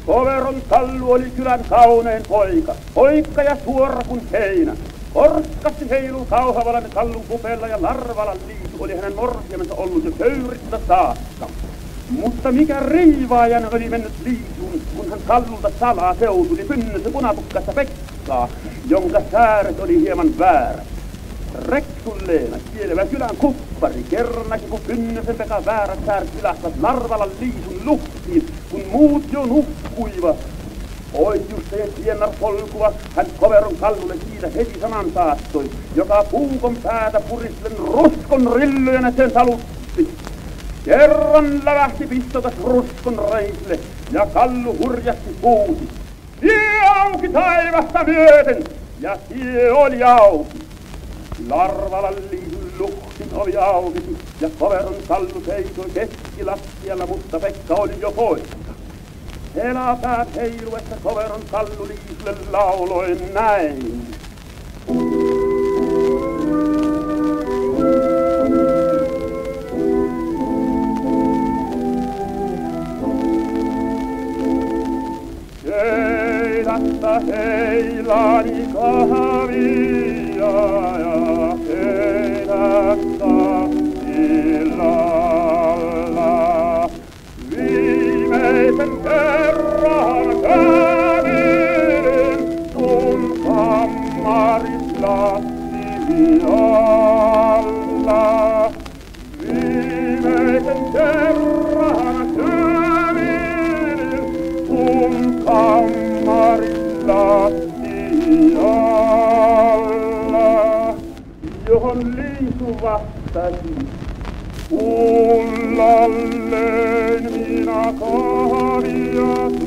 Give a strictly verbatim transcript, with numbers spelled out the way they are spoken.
Koveron Kallu oli kylän kaunein poika, poikka ja suora kuin heinä. Korskasti heiluu Kauhavalan Kallun kupeella ja Larvalan Liisu oli hänen morsiamensa ollut jo köyristä saakka. Mutta mikä riivaajan oli mennyt Liisuun, kun hän Kallulta salaa seutuli pynnössä punapukkaista Pekkaa, jonka sääret oli hieman väärät. Reksun Leena, kielevä kylän kuppari, kernakin kun Pynnösen Pekan väärät sääret ylähtävät Larvalan Liisun luhtiin, kun muut jo nukkuivat. Oijusta ja Tiennar polkuva, hän Koveron Kallulle siitä heti sanan saattoi, joka puukon päätä puristelen ruskon rillojen eteen salutti. Kerran lävähti pistokas ruskon reisille, ja Kallu hurjasti huusi. Tie auki taivasta myöten, ja tie oli auki. Larvalan Liisun luhtin ovi aukesi, ja Koveron Kallu seisoi keskilattialla, mutta Pekka oli jo poissa. Helapäät heiluessa Koveron Kallu Liisulle lauloi näin. Keidästä heilani kahvia ja keidästä illalla. Viimeisen kerran kävelin sun kammaris lattisi alla. Viimeisen kerran kävelin sun kammaris lattisi alla. Johon Liisu vastasi. Kullalleen minä kahvia